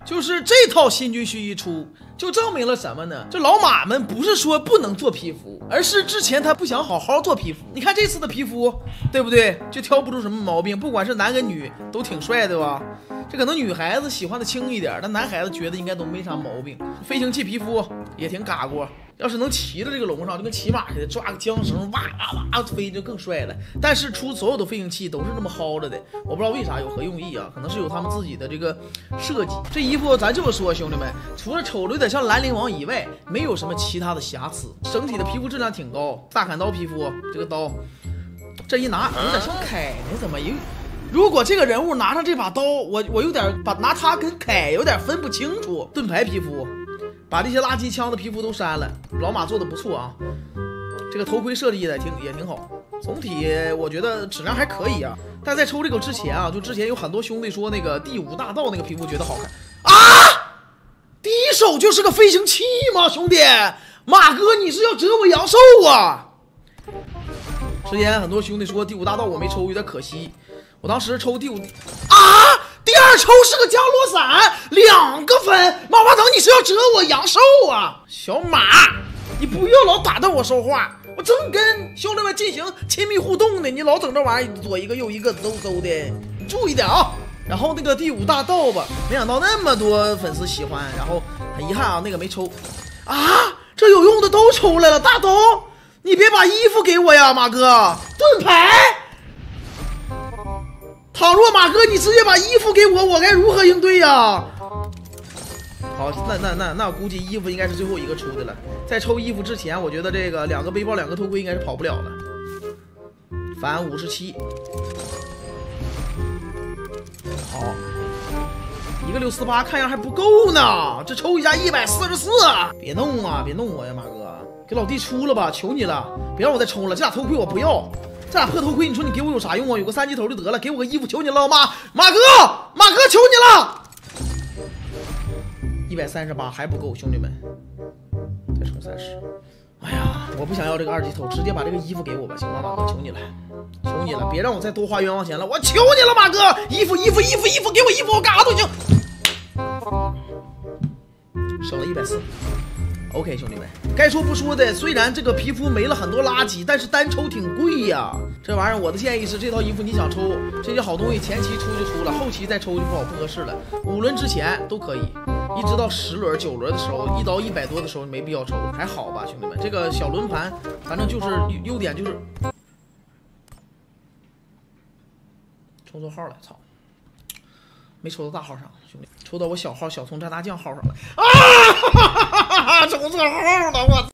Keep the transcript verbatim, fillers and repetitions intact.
就是这套新军须一出，就证明了什么呢？这老马们不是说不能做皮肤，而是之前他不想好好做皮肤。你看这次的皮肤，对不对？就挑不出什么毛病，不管是男跟女都挺帅的吧？这可能女孩子喜欢的轻一点，但男孩子觉得应该都没啥毛病。飞行器皮肤也挺嘎过，要是能骑在这个龙上，就跟骑马似的，抓个缰绳，哇哇哇飞就更帅了。但是出所有的飞行器都是那么薅着的，我不知道为啥，有何用意啊？可能是有他们自己的这个设计。这衣服咱这么说，兄弟们，除了瞅着有点像兰陵王以外，没有什么其他的瑕疵，整体的皮肤质量挺高。大砍刀皮肤，这个刀这一拿有点像凯呢，怎么有？如果这个人物拿上这把刀，我我有点把拿他跟凯有点分不清楚。盾牌皮肤，把这些垃圾枪的皮肤都删了，老马做的不错啊。这个头盔设计的挺也挺好，总体我觉得质量还可以啊。但在抽这个之前啊，就之前有很多兄弟说那个第五大道那个皮肤觉得好看啊，第一手就是个飞行器吗？兄弟，马哥你是要折我阳寿啊？之前很多兄弟说第五大道我没抽，有点可惜。我当时抽第五啊，第二抽是个降落伞，两个分。马化腾，你是要折我阳寿啊？小马，你不要老打断我说话，我正跟兄弟们进行亲密互动呢，你老整这玩意儿，左一个右一个，嗖嗖的，你注意点啊。然后那个第五大道吧，没想到那么多粉丝喜欢，然后很遗憾啊，那个没抽啊，这有用的都抽来了。大刀，你别把衣服给我呀，马哥，盾牌。倘若马哥你直接把衣服给我，我该如何应对呀？好，那那那那我估计衣服应该是最后一个出的了。在抽衣服之前，我觉得这个两个背包、两个头盔应该是跑不了了。反五十七，好，一个六四八，看样还不够呢。这抽一下一百四十四，别弄啊，别弄我呀，马哥，给老弟出了吧，求你了，别让我再抽了。这俩头盔我不要。这俩破头盔，你说你给我有啥用啊？有个三级头就得了，给我个衣服，求你了，马马哥，马哥，求你了！一百三十八还不够，兄弟们，再充三十。哎呀，我不想要这个二级头，直接把这个衣服给我吧，行吗，马哥？求你了，求你了，别让我再多花冤枉钱了，我求你了，马哥！衣服，衣服，衣服，衣服，给我衣服，我干啥都行。省了一百四。OK， 兄弟们，该说不说的，虽然这个皮肤没了很多垃圾，但是单抽挺贵呀。这玩意儿，我的建议是，这套衣服你想抽，这些好东西前期出就出了，后期再抽就不好不合适了。五轮之前都可以，一直到十轮、九轮的时候，一刀一百多的时候没必要抽，还好吧，兄弟们。这个小轮盘，反正就是优点就是抽错号了，操！没抽到大号上，兄弟，抽到我小号小葱蘸大酱号上了啊！抽错号了，我。